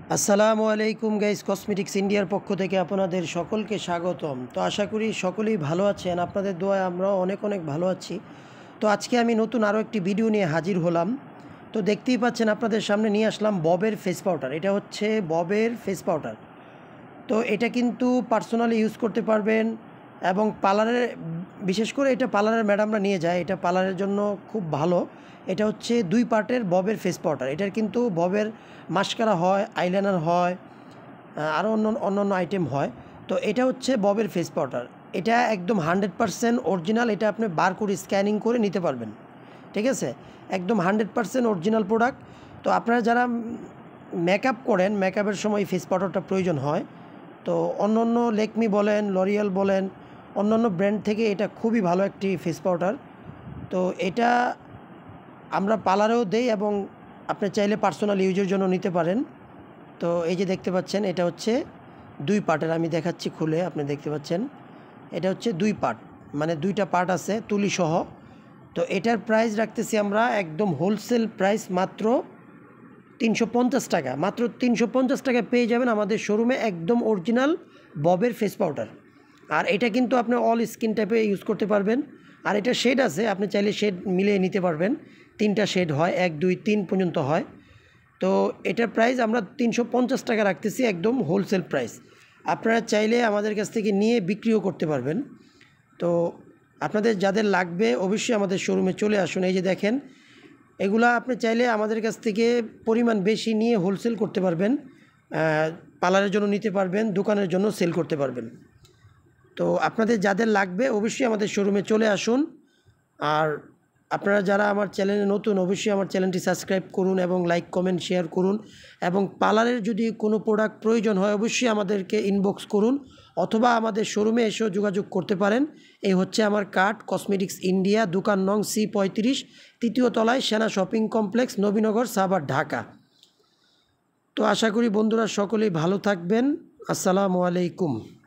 আসসালামু আলাইকুম guys, cosmetics ইন্ডিয়ার পক্ষ থেকে আপনাদের সকলকে স্বাগতম। তো আশা করি সকলেই ভালো আছেন, আপনাদের দোয়ায় আমরাও অনেক ভালো আছি। তো আজকে আমি নতুন আরও একটি ভিডিও নিয়ে হাজির হলাম। তো দেখতেই পাচ্ছেন আপনাদের সামনে নিয়ে আসলাম ববের ফেস পাউডার। এটা হচ্ছে ববের ফেস পাউডার। তো এটা কিন্তু পার্সোনালি ইউজ করতে পারবেন এবং পার্লারে, বিশেষ করে এটা পার্লারের ম্যাডামরা নিয়ে যায়, এটা পার্লারের জন্য খুব ভালো। এটা হচ্ছে 2 পার্টের ববের ফেস পাউডার। এটার কিন্তু ববের মাস্কারা হয়, আইলাইনার হয়, আরও অন্য আইটেম হয়। তো এটা হচ্ছে ববের ফেস পাউডার। এটা একদম 100% অরিজিনাল। এটা আপনি বার করে স্ক্যানিং করে নিতে পারবেন, ঠিক আছে? একদম 100% অরিজিনাল প্রোডাক্ট। তো আপনারা যারা মেকআপ করেন, মেকআপের সময় ফেস পাউডারটা প্রয়োজন হয়। তো অন্য লেকমি বলেন, লরিয়াল বলেন, অন্যান্য ব্র্যান্ড থেকে এটা খুবই ভালো একটি ফেস পাউডার। তো এটা আমরা পার্লারেও দেই এবং আপনি চাইলে পার্সোনাল ইউজের জন্য নিতে পারেন। তো এই যে দেখতে পাচ্ছেন, এটা হচ্ছে 2 পার্টের। আমি দেখাচ্ছি খুলে, আপনি দেখতে পাচ্ছেন এটা হচ্ছে 2 পার্ট, মানে 2টা পার্ট আছে তুলি সহ। তো এটার প্রাইস রাখতেছি আমরা একদম হোলসেল প্রাইস মাত্র 350 টাকা। মাত্র 350 টাকায় পেয়ে যাবেন আমাদের শোরুমে একদম অরিজিনাল ববের ফেস পাউডার। আর এটা কিন্তু আপনি অল স্কিন টাইপে ইউজ করতে পারবেন। আর এটা শেড আছে, আপনি চাইলে শেড মিলিয়ে নিতে পারবেন। 3টা শেড হয়, 1 2 3 পর্যন্ত হয়। তো এটার প্রাইস আমরা 350 টাকা রাখতেছি, একদম হোলসেল প্রাইস। আপনারা চাইলে আমাদের কাছ থেকে নিয়ে বিক্রিও করতে পারবেন। তো আপনাদের যাদের লাগবে অবশ্যই আমাদের শোরুমে চলে আসুন। এই যে দেখেন, এগুলা আপনি চাইলে আমাদের কাছ থেকে পরিমাণ বেশি নিয়ে হোলসেল করতে পারবেন, পার্লারের জন্য নিতে পারবেন, দোকানের জন্য সেল করতে পারবেন। তো আপনাদের যাদের লাগবে অবশ্যই আমাদের শোরুমে চলে আসুন। আর আপনারা যারা আমার চ্যানেলে নতুন, অবশ্যই আমার চ্যানেলটি সাবস্ক্রাইব করুন এবং লাইক কমেন্ট শেয়ার করুন। এবং পার্লারের যদি কোনো প্রোডাক্ট প্রয়োজন হয় অবশ্যই আমাদেরকে ইনবক্স করুন, অথবা আমাদের শোরুমে এসেও যোগাযোগ করতে পারেন। এই হচ্ছে আমার কার্ড, কসমেটিক্স ইন্ডিয়া, দোকান নং C35, 3য় তলায়, সেনা শপিং কমপ্লেক্স, নবীনগর, সাভার, ঢাকা। তো আশা করি বন্ধুরা সকলেই ভালো থাকবেন। আসসালামু আলাইকুম।